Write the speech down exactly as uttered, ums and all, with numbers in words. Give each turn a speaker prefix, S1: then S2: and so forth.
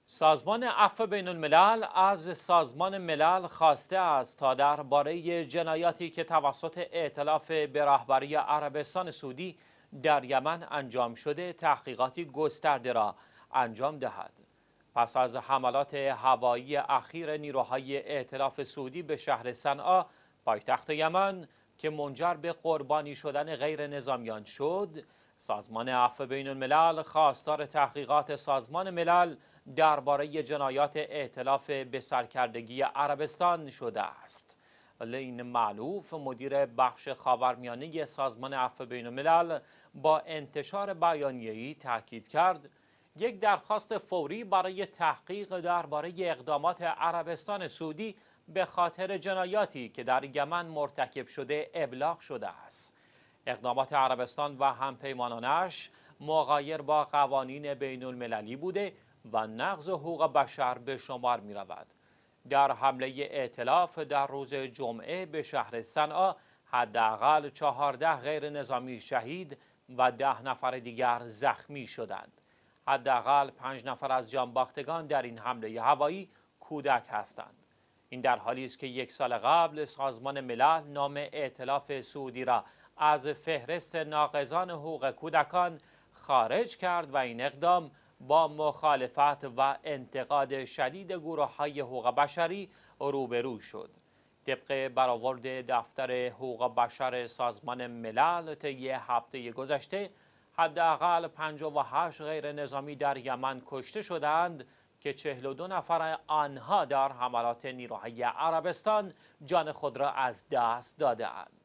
S1: سازمان عفو بین الملل از سازمان ملل خواسته است تا درباره جنایاتی که توسط ائتلاف به رهبری عربستان سعودی در یمن انجام شده تحقیقاتی گسترده را انجام دهد. پس از حملات هوایی اخیر نیروهای ائتلاف سعودی به شهر صنعا پایتخت یمن که منجر به قربانی شدن غیر نظامیان شد، سازمان عفو بین الملل خواستار تحقیقات سازمان ملل درباره جنایات ائتلاف به سرکردگی عربستان شده است. لین معلوف مدیر بخش خاورمیانه سازمان عفو بین الملل با انتشار بیانیه‌ای تاکید کرد یک درخواست فوری برای تحقیق درباره اقدامات عربستان سعودی به خاطر جنایاتی که در یمن مرتکب شده ابلاغ شده است. اقدامات عربستان و همپیمانانش مغایر با قوانین بین المللی بوده و نقض حقوق بشر به شمار می رود. در حمله ائتلاف در روز جمعه به شهر صنعا حداقل چهارده غیر نظامی شهید و ده نفر دیگر زخمی شدند. حداقل پنج نفر از جانباختگان در این حمله هوایی کودک هستند. این در حالی است که یک سال قبل سازمان ملل نام ائتلاف سعودی را از فهرست ناقضان حقوق کودکان خارج کرد و این اقدام با مخالفت و انتقاد شدید گروه‌های حقوق بشری روبرو شد. طبق برآورد دفتر حقوق بشر سازمان ملل طی هفته گذشته حداقل پنجاه و هشت غیر نظامی در یمن کشته شدند که چهل و دو نفر آنها در حملات نیروهای عربستان جان خود را از دست دادند.